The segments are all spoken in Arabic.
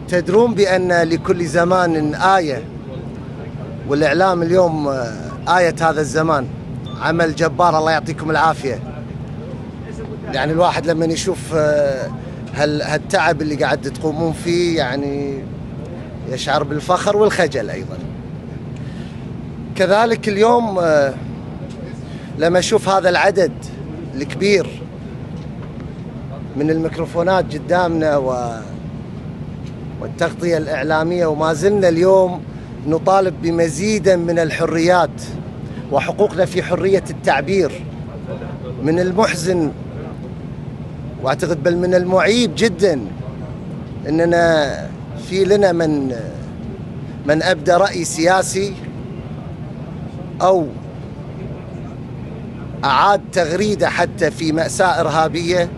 تدرون بأن لكل زمان آية، والإعلام اليوم آية هذا الزمان. عمل جبار، الله يعطيكم العافية. يعني الواحد لما يشوف هالتعب اللي قاعد تقومون فيه يعني يشعر بالفخر والخجل أيضا. كذلك اليوم لما أشوف هذا العدد الكبير من الميكروفونات قدامنا والتغطية الإعلامية، وما زلنا اليوم نطالب بمزيد من الحريات وحقوقنا في حرية التعبير، من المحزن واعتقد بل من المعيب جدا اننا في لنا من ابدى رأي سياسي او اعاد تغريده حتى في مأساة ارهابية،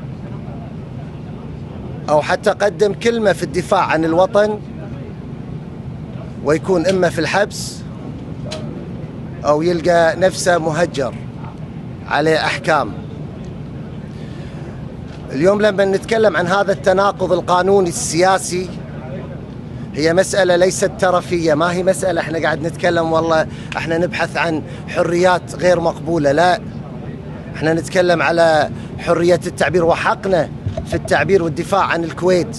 او حتى قدم كلمة في الدفاع عن الوطن ويكون اما في الحبس او يلقى نفسه مهجر عليه احكام. اليوم لما نتكلم عن هذا التناقض القانوني السياسي، هي مسألة ليست ترفية، ما هي مسألة احنا قاعد نتكلم والله احنا نبحث عن حريات غير مقبولة، لا، احنا نتكلم على حرية التعبير وحقنا في التعبير والدفاع عن الكويت.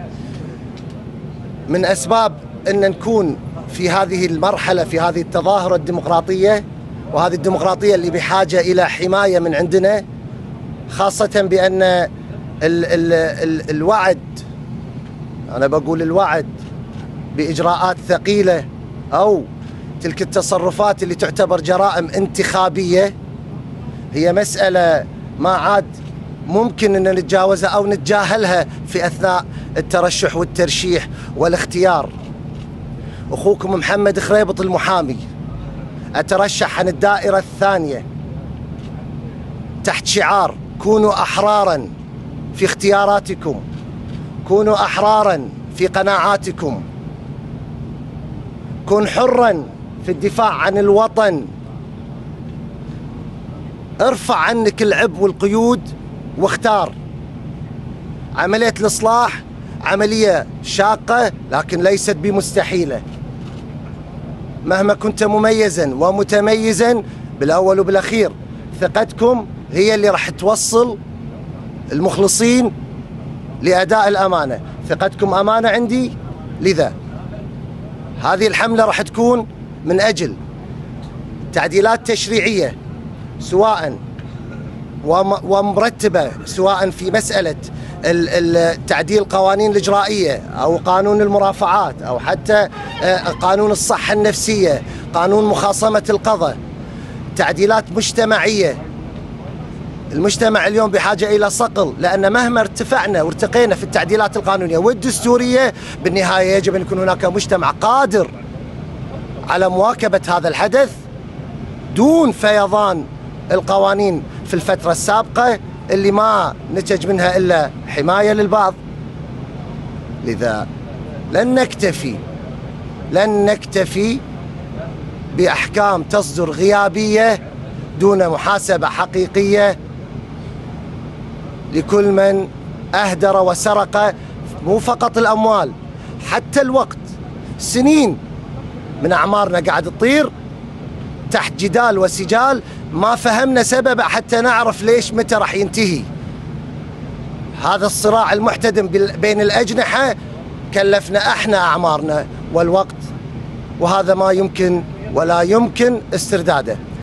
من أسباب أن نكون في هذه المرحلة، في هذه التظاهرة الديمقراطية، وهذه الديمقراطية اللي بحاجة إلى حماية من عندنا، خاصة بأن الوعد، أنا بقول الوعد بإجراءات ثقيلة أو تلك التصرفات اللي تعتبر جرائم انتخابية، هي مسألة ما عاد ممكن أن نتجاوزها أو نتجاهلها في أثناء الترشح والترشيح والاختيار. أخوكم محمد خريبط المحامي أترشح عن الدائرة الثانية تحت شعار كونوا أحرارا في اختياراتكم، كونوا أحرارا في قناعاتكم، كن حرا في الدفاع عن الوطن، ارفع عنك العبء والقيود واختار. عملية الإصلاح عملية شاقة لكن ليست بمستحيلة. مهما كنت مميزا ومتميزا، بالأول وبالأخير ثقتكم هي اللي راح توصل المخلصين لأداء الأمانة. ثقتكم أمانة عندي، لذا هذه الحملة راح تكون من أجل تعديلات تشريعية سواء ومرتبة، سواء في مسألة تعديل القوانين الإجرائية أو قانون المرافعات أو حتى قانون الصحة النفسية، قانون مخاصمة القضاء، تعديلات مجتمعية. المجتمع اليوم بحاجة إلى صقل، لأن مهما ارتفعنا وارتقينا في التعديلات القانونية والدستورية، بالنهاية يجب أن يكون هناك مجتمع قادر على مواكبة هذا الحدث دون فيضان القوانين في الفترة السابقة اللي ما نتج منها إلا حماية للبعض. لذا لن نكتفي بأحكام تصدر غيابية دون محاسبة حقيقية لكل من أهدر وسرق، مو فقط الأموال، حتى الوقت. سنين من أعمارنا قاعد تطير تحت جدال وسجال ما فهمنا سببه حتى نعرف ليش متى راح ينتهي. هذا الصراع المحتدم بين الأجنحة كلفنا احنا أعمارنا والوقت، وهذا ما يمكن ولا يمكن استرداده.